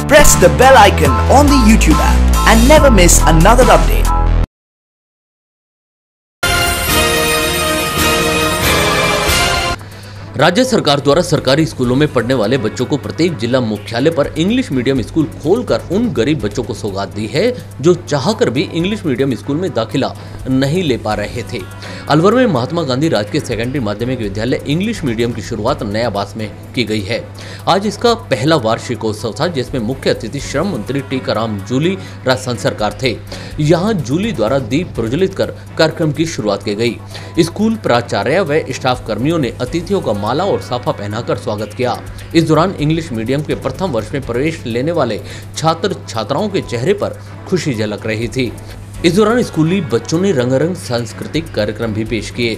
Press the bell icon on the YouTube app and never miss another update. राज्य सरकार द्वारा सरकारी स्कूलों में पढ़ने वाले बच्चों को प्रत्येक जिला मुख्यालय पर इंग्लिश मीडियम स्कूल खोलकर उन गरीब बच्चों को सौगात दी है जो चाहकर भी इंग्लिश मीडियम स्कूल में दाखिला नहीं ले पा रहे थे। अलवर में महात्मा गांधी राजकीय सेकेंडरी माध्यमिक विद्यालय इंग्लिश मीडियम की शुरुआत नया आवास में की गई है। आज इसका पहला वार्षिकोत्सव था जिसमें मुख्य अतिथि श्रम मंत्री टीकाराम जूली राजस्थान सरकार थे। यहाँ जूली द्वारा दीप प्रज्वलित कर कार्यक्रम की शुरुआत की गई। स्कूल प्राचार्य व स्टाफ कर्मियों ने अतिथियों का माला और साफा पहनाकर स्वागत किया। इस दौरान इंग्लिश मीडियम के प्रथम वर्ष में प्रवेश लेने वाले छात्र छात्राओं के चेहरे पर खुशी झलक रही थी। इस दौरान स्कूली बच्चों ने रंगारंग सांस्कृतिक कार्यक्रम भी पेश किए।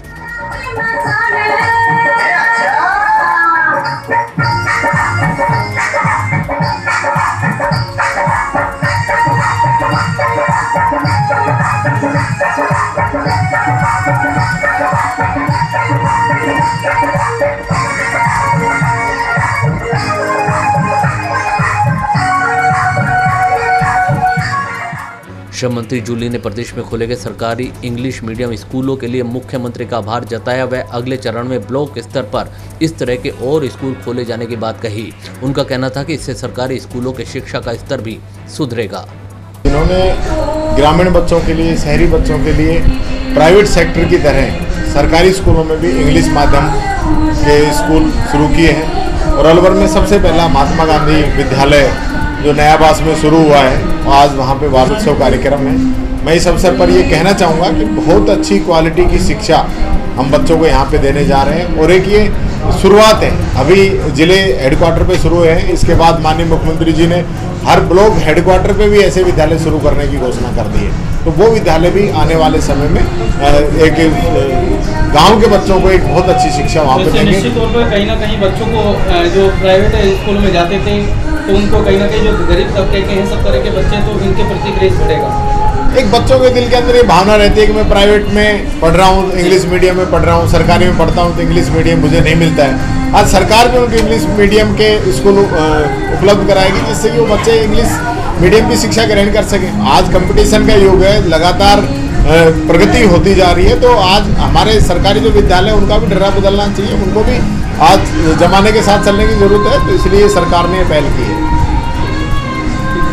श्रम मंत्री जूली ने प्रदेश में खोले गए सरकारी इंग्लिश मीडियम स्कूलों के लिए मुख्यमंत्री का आभार जताया व अगले चरण में ब्लॉक स्तर पर इस तरह के और स्कूल खोले जाने की बात कही। उनका कहना था कि इससे सरकारी स्कूलों के शिक्षा का स्तर भी सुधरेगा। इन्होंने ग्रामीण बच्चों के लिए, शहरी बच्चों के लिए प्राइवेट सेक्टर की तरह सरकारी स्कूलों में भी इंग्लिश माध्यम के स्कूल शुरू किए हैं और अलवर में सबसे पहला महात्मा गांधी विद्यालय जो नया आवास में शुरू हुआ है, आज वहाँ पे वार्षिकोत्सव कार्यक्रम है। मैं इस अवसर पर ये कहना चाहूँगा कि बहुत अच्छी क्वालिटी की शिक्षा हम बच्चों को यहाँ पे देने जा रहे हैं और एक ये शुरुआत है। अभी जिले हेडक्वार्टर पे शुरू है, इसके बाद माननीय मुख्यमंत्री जी ने हर ब्लॉक हेडक्वार्टर पे भी ऐसे विद्यालय शुरू करने की घोषणा कर दी है। तो वो विद्यालय भी आने वाले समय में एक गांव के बच्चों को एक बहुत अच्छी शिक्षा वहाँ पे देंगे। निश्चित तौर पर कहीं ना कहीं बच्चों को जो प्राइवेट स्कूल में जाते थे तो उनको कहीं ना कहीं जो गरीब तबके के हैं सब तरह के बच्चे तो इनके प्रति क्रेज बढ़ेगा। एक बच्चों के दिल के अंदर ये भावना रहती है कि मैं प्राइवेट में पढ़ रहा हूँ, इंग्लिश मीडियम में पढ़ रहा हूँ, सरकारी में पढ़ता हूँ तो इंग्लिश मीडियम मुझे नहीं मिलता है। आज सरकार भी उनको इंग्लिश मीडियम के स्कूल उपलब्ध कराएगी जिससे कि वो बच्चे इंग्लिश मीडियम की शिक्षा ग्रहण कर सकें। आज कंपटीशन का युग है, लगातार प्रगति होती जा रही है, तो आज हमारे सरकारी जो विद्यालय उनका भी ढर्रा बदलना चाहिए, उनको भी आज जमाने के साथ चलने की जरूरत है, तो इसलिए सरकार ने पहल की है।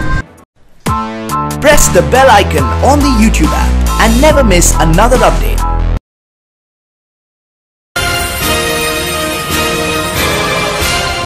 Press the bell icon on the YouTube app and never miss another update.